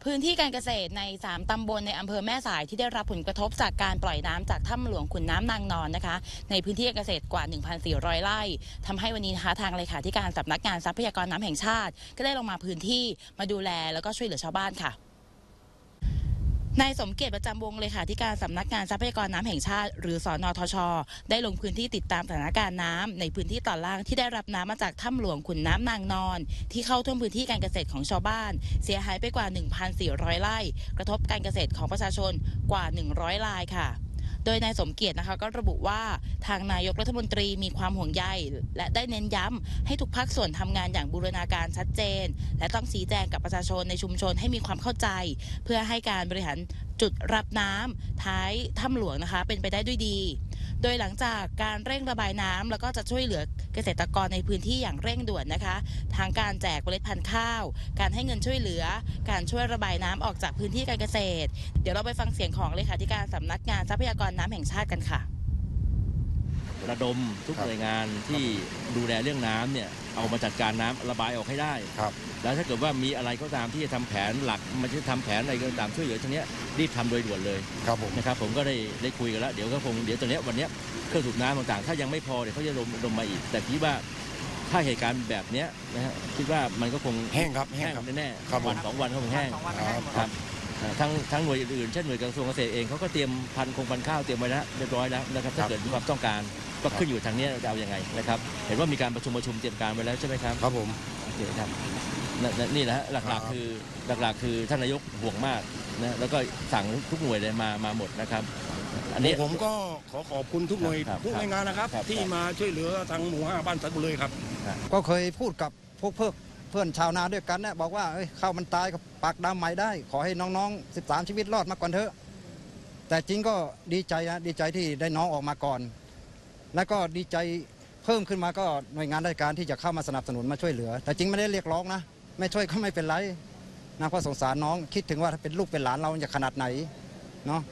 พื้นที่การเกษตรใน3ตำบลในอำเภอแม่สายที่ได้รับผลกระทบจากการปล่อยน้ำจากถ้ำหลวงขุนน้ำนางนอนนะคะในพื้นที่การเกษตรกว่า 1,400 ไร่ทำให้วันนี้นะคะทางเลขาธิการสำนักงานทรัพยากรน้ำแห่งชาติก็ได้ลงมาพื้นที่มาดูแลแล้วก็ช่วยเหลือชาวบ้านค่ะนายสมเกียรติประจำวงเลขาธิการสำนักงานทรัพยากรน้ำแห่งชาติหรือสนทช.ได้ลงพื้นที่ติดตามสถานการณ์น้ำในพื้นที่ตอนล่างที่ได้รับน้ำมาจากถ้ำหลวงขุนน้ำนางนอนที่เข้าท่วมพื้นที่การเกษตรของชาวบ้านเสียหายไปกว่า 1,400 ไร่กระทบการเกษตรของประชาชนกว่า100รายค่ะโดยนายสมเกียรตินะคะก็ระบุว่าทางนายกรัฐมนตรีมีความห่วงใยและได้เน้นย้ำให้ทุกภาคส่วนทำงานอย่างบูรณาการชัดเจนและต้องชี้แจงกับประชาชนในชุมชนให้มีความเข้าใจเพื่อให้การบริหารจุดรับน้ำท้ายถ้ำหลวงนะคะเป็นไปได้ด้วยดีโดยหลังจากการเร่งระบายน้ำแล้วก็จะช่วยเหลือเกษตรกรในพื้นที่อย่างเร่งด่วนนะคะทางการแจกเมล็ดพันธุ์ข้าวการให้เงินช่วยเหลือการช่วยระบายน้ำออกจากพื้นที่การเกษตรเดี๋ยวเราไปฟังเสียงของเลขาธิการสำนักงานทรัพยากรน้ำแห่งชาติกันค่ะระดมทุกหน่วยงานที่ดูแลเรื่องน้ำเนี่ยเอามาจัดการน้ำระบายออกให้ได้แล้วถ้าเกิดว่ามีอะไรก็ตามที่จะทำแผนหลักมันจะทำแผนอะไรก็ตามช่วยเหลือตรงนี้รีบทำโดยด่วนเลยนะครับผมก็ได้คุยกันแล้วเดี๋ยวตรงนี้วันนี้เครื่องสูบน้ำต่างๆถ้ายังไม่พอเดี๋ยวเขาจะลงมาอีกแต่คิดว่าถ้าเหตุการณ์แบบนี้นะฮะคิดว่ามันก็คงแห้งแน่ๆวัน2 วันเขาคงแห้งครับทั้งหน่วยอื่นๆเช่นหน่วยกระทรวงเกษตรเองเขาก็เตรียมพันธุ์ข้าวเตรียมไว้แล้วเรียบร้อยแล้วนะครับถ้าเกิดมีความต้องการก็ขึ้นอยู่ทางนี้จะเอายังไงนะครับเห็นว่ามีการประชุมเตรียมการไว้แล้วใช่ไหมครับครับผมโอเคครับนี่แหละหลักๆคือท่านนายกห่วงมากนะแล้วก็สั่งทุกหน่วยเลยมาหมดนะครับอันนี้ผมก็ขอบคุณทุกหน่วยทุกหน่วยงานนะครับที่มาช่วยเหลือทางหมู่5บ้านสัตว์บุรีครับก็เคยพูดกับพวกเพื่อนชาวนาด้วยกันนะบอกว่าข้าวมันตายกับปากดำใหม่ได้ขอให้น้องๆ13ชีวิตรอดมาก่อนเถอะแต่จริงก็ดีใจที่ได้น้องออกมาก่อนแล้วก็ดีใจเพิ่มขึ้นมาก็หน่วยงานราชการที่จะเข้ามาสนับสนุนมาช่วยเหลือแต่จริงไม่ได้เรียกร้องนะไม่ช่วยก็ไม่เป็นไรนะเพราะสงสารน้องคิดถึงว่าถ้าเป็นลูกเป็นหลานเราจะขนาดไหนเนาะ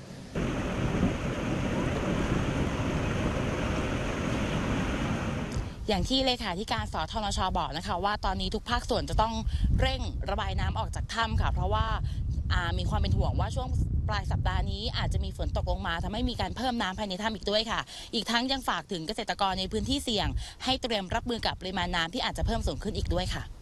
อย่างที่เลขาธิการสทนช.บอกนะคะว่าตอนนี้ทุกภาคส่วนจะต้องเร่งระบายน้ำออกจากถ้ำค่ะเพราะว่ามีความเป็นห่วงว่าช่วงปลายสัปดาห์นี้อาจจะมีฝนตกลงมาทำให้มีการเพิ่มน้ำภายในถ้ำอีกด้วยค่ะอีกทั้งยังฝากถึงเกษตรกรในพื้นที่เสี่ยงให้เตรียมรับมือกับปริมาณน้ำที่อาจจะเพิ่มสูงขึ้นอีกด้วยค่ะ